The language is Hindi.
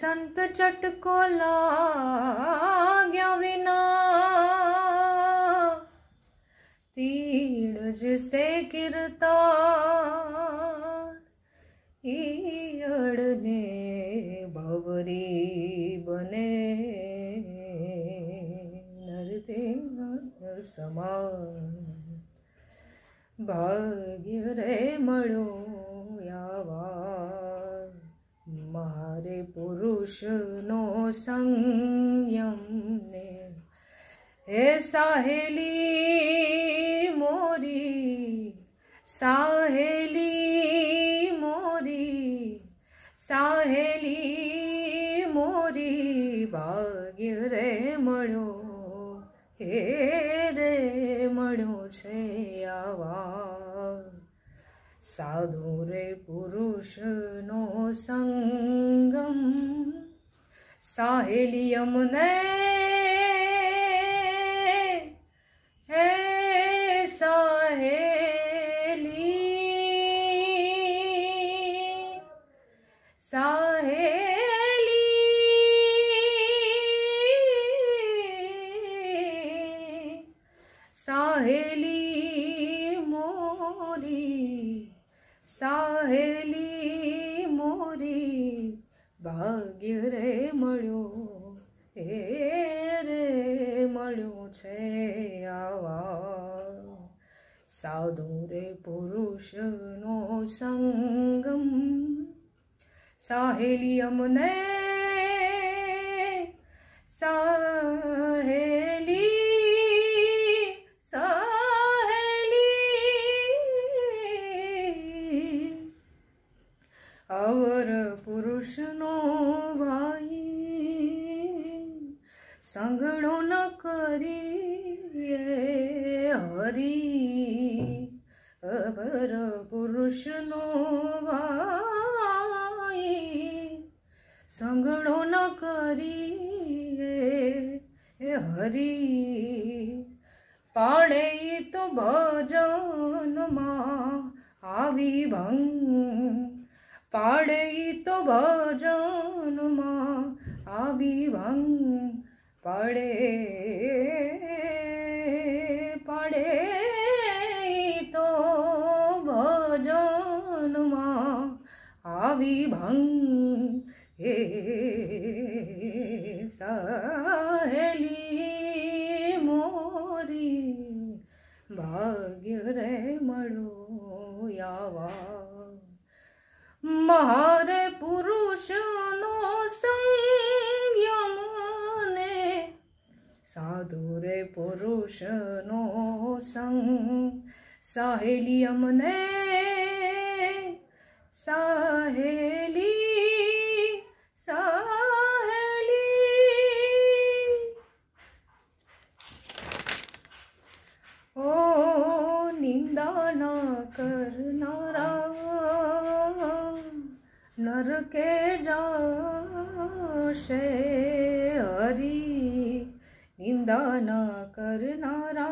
संत चटको लाग्या विना तीड़ जिसे गिरता ईयड़ने भवरी बने नरते नर समान भाग्य रे मळ्यो यावा मारे पुरुष नो संयम ने हे साहेली मोरी साहेली मोरी साहेली मोरी भाग्य रे मळ्यो हे रे मळ्यो छे आवा साधु रे पुरुष नो संगम साहेली अमने हे साहेली साहेली साहेली मोरी साहेली मोरी भाग्य रे मळ्यो हे रे मळ्यो छे आवा साधु रे पुरुष नो संगम साहेली अमने साहेली और पुरुष नो भाई संगड़ो न करिए हरी अवर पुरुष नो भाई संगड़ो न करिए हरी पाड़े तो भजन मां आवी भंग पाड़े तो भजन मां आवी भंग पाड़े पाड़े तो भजन मां आवी भंग हे साहेली मोरी भाग्य रे मळ्यो यावा महारे पुरुष नो संयम ने साधु रे पुरुष नो संग साहेली अमने साहेली साहेली ओ निंदा न करनारा नर के जाशे हरी निंदा न करनारा